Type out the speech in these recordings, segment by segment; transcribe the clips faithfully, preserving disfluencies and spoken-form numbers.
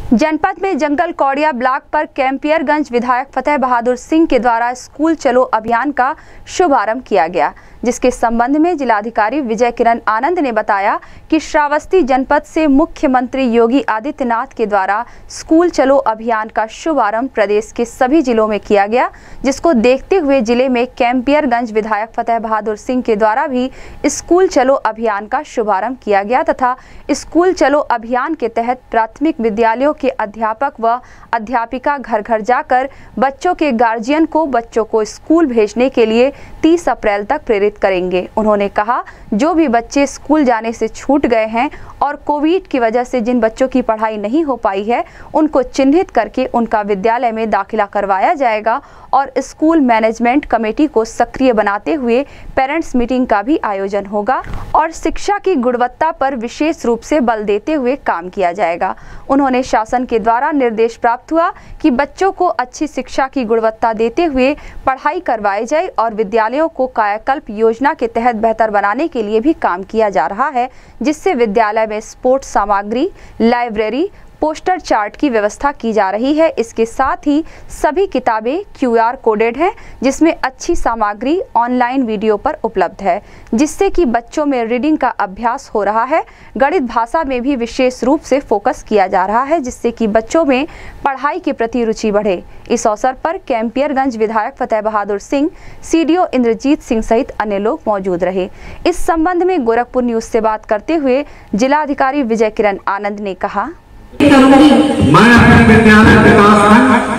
जनपद में जंगल कौड़िया ब्लॉक पर कैंपियरगंज विधायक फतेह बहादुर सिंह के द्वारा स्कूल चलो अभियान का शुभारंभ किया गया, जिसके संबंध में जिलाधिकारी विजय किरण आनंद ने बताया कि श्रावस्ती जनपद से मुख्यमंत्री योगी आदित्यनाथ के द्वारा स्कूल चलो अभियान का शुभारंभ प्रदेश के सभी जिलों में किया गया, जिसको देखते हुए जिले में कैंपियरगंज विधायक फतेह बहादुर सिंह के द्वारा भी स्कूल चलो अभियान का शुभारंभ किया गया तथा स्कूल चलो अभियान के तहत प्राथमिक विद्यालयों के अध्यापक व अध्यापिका घर घर जाकर बच्चों के गार्जियन को बच्चों को स्कूल भेजने के लिए तीस अप्रैल तक प्रेरित करेंगे। उन्होंने कहा, जो भी बच्चे स्कूल जाने से छूट गए हैं और कोविड की वजह से जिन बच्चों की पढ़ाई नहीं हो पाई है, उनको चिन्हित करके उनका विद्यालय में दाखिला करवाया जाएगा और स्कूल मैनेजमेंट कमेटी को सक्रिय बनाते हुए पेरेंट्स मीटिंग का भी आयोजन होगा और शिक्षा की गुणवत्ता पर विशेष रूप से बल देते हुए काम किया जाएगा। उन्होंने शासन के द्वारा निर्देश प्राप्त हुआ कि बच्चों को अच्छी शिक्षा की गुणवत्ता देते हुए पढ़ाई करवाई जाए और विद्यालयों को कायाकल्प योजना के तहत बेहतर बनाने के लिए भी काम किया जा रहा है, जिससे विद्यालय में स्पोर्ट्स सामग्री, लाइब्रेरी, पोस्टर चार्ट की व्यवस्था की जा रही है। इसके साथ ही सभी किताबें क्यू आर कोडेड हैं, जिसमें अच्छी सामग्री ऑनलाइन वीडियो पर उपलब्ध है, जिससे कि बच्चों में रीडिंग का अभ्यास हो रहा है। गणित भाषा में भी विशेष रूप से फोकस किया जा रहा है, जिससे कि बच्चों में पढ़ाई के प्रति रुचि बढ़े। इस अवसर पर कैंपियरगंज विधायक Fateh Bahadur Singh, C D O Indrajit Singh सहित अन्य लोग मौजूद रहे। इस संबंध में गोरखपुर न्यूज से बात करते हुए जिलाधिकारी विजय किरण आनंद ने कहा, मैं अपने विद्यालय विकास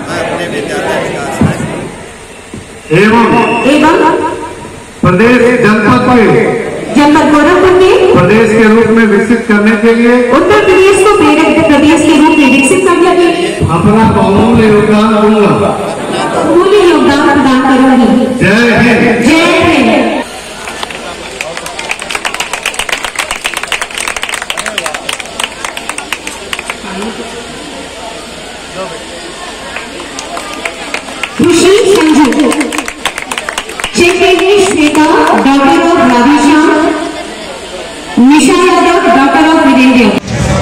एवं एवं प्रदेश जनपद के जनपद गोरखपुर में प्रदेश के रूप में विकसित करने के लिए उत्तर प्रदेश को प्रेरक प्रदेश के रूप में विकसित करने के लिए अपना बहुमूल्य योगदान दूंगा, बहुमूल्य योगदान प्रदान करूंगी। जय हिंद, जय हिंद। खुशी संजू, चेक Shweta, doctor of Radheshyam, Nisha Yadav, doctor of Virendra.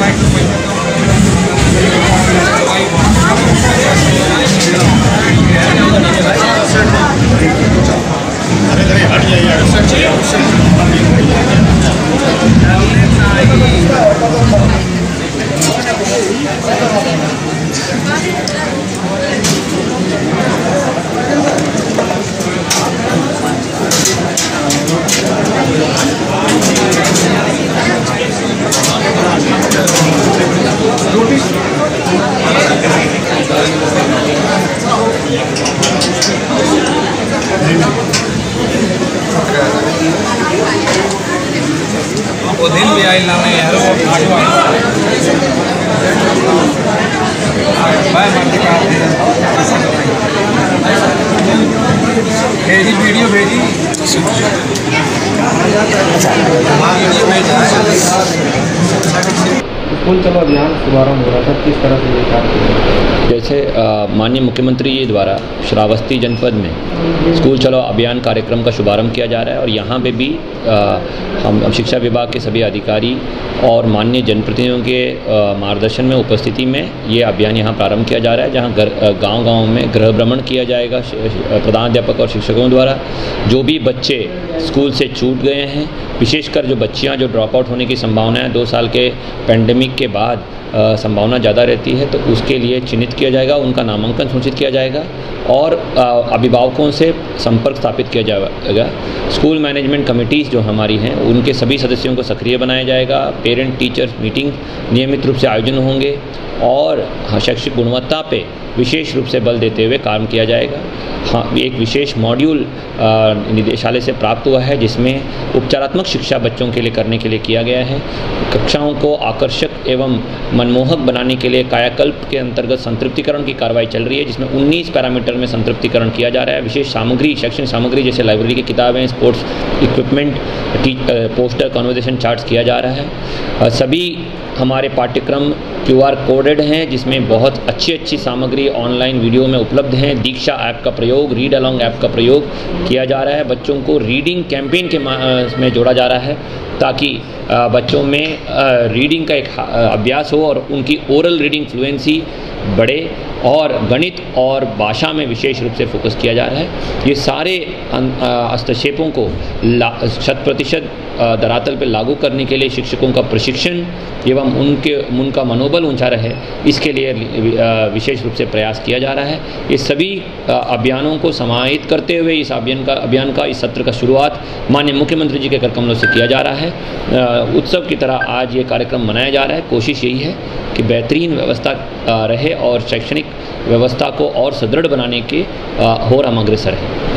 वो दिन भी आई लाने यार वो आठवां मैं मर्जी का भेजी वीडियो भेजी वीडियो भेजा स्कूल चलो अभियान शुभारंभ हो रहा था, किस तरह से ये कार्य किया? जैसे माननीय मुख्यमंत्री जी द्वारा श्रावस्ती जनपद में स्कूल चलो अभियान कार्यक्रम का शुभारंभ किया जा रहा है और यहाँ पे भी आ, हम शिक्षा विभाग के सभी अधिकारी और माननीय जनप्रतिनिधियों के मार्गदर्शन में उपस्थिति में ये अभियान यहाँ प्रारंभ किया जा रहा है, जहाँ गांव-गांव में गृह भ्रमण किया जाएगा प्रधानाध्यापक और शिक्षकों द्वारा। जो भी बच्चे स्कूल से छूट गए हैं, विशेषकर जो बच्चियाँ जो ड्रॉप आउट होने की संभावना है, दो साल के पैंडेमिक के बाद संभावना ज़्यादा रहती है, तो उसके लिए चिन्हित किया जाएगा, उनका नामांकन सुनिश्चित किया जाएगा और अभिभावकों से संपर्क स्थापित किया जाएगा। स्कूल मैनेजमेंट कमेटीज़ जो हमारी हैं, उनके सभी सदस्यों को सक्रिय बनाया जाएगा। पेरेंट टीचर्स मीटिंग नियमित रूप से आयोजन होंगे और शैक्षिक गुणवत्ता पे विशेष रूप से बल देते हुए काम किया जाएगा। हाँ, एक विशेष मॉड्यूल निदेशालय से प्राप्त हुआ है, जिसमें उपचारात्मक शिक्षा बच्चों के लिए करने के लिए किया गया है। कक्षाओं को आकर्षक एवं मनमोहक बनाने के लिए कायाकल्प के अंतर्गत संतृप्तिकरण की कार्रवाई चल रही है, जिसमें उन्नीस पैरामीटर में संतृप्तिकरण किया जा रहा है। विशेष सामग्री, शैक्षणिक सामग्री जैसे लाइब्रेरी की किताबें, sports equipment, poster, conversation charts किया जा रहा है। सभी हमारे पाठ्यक्रम क्यू आर कोडेड हैं, जिसमें बहुत अच्छी अच्छी सामग्री ऑनलाइन वीडियो में उपलब्ध हैं। दीक्षा ऐप का प्रयोग, रीड अलॉन्ग ऐप का प्रयोग किया जा रहा है। बच्चों को रीडिंग कैंपेन के में जोड़ा जा रहा है ताकि बच्चों में रीडिंग का एक अभ्यास हो और उनकी ओरल रीडिंग फ्लुएंसी बढ़े, और गणित और भाषा में विशेष रूप से फोकस किया जा रहा है। ये सारे हस्तक्षेपों को शत प्रतिशत धरातल पर लागू करने के लिए शिक्षकों का प्रशिक्षण एवं उनके उनका मनोबल ऊंचा रहे, इसके लिए विशेष रूप से प्रयास किया जा रहा है। ये सभी अभियानों को समाहित करते हुए इस अभियान का अभियान का इस सत्र का शुरुआत माननीय मुख्यमंत्री जी के कर कमलों से किया जा रहा है। उत्सव की तरह आज ये कार्यक्रम मनाया जा रहा है। कोशिश यही है कि बेहतरीन व्यवस्था रहे और शैक्षणिक व्यवस्था को और सुदृढ़ बनाने के और हम अग्रसर हैं।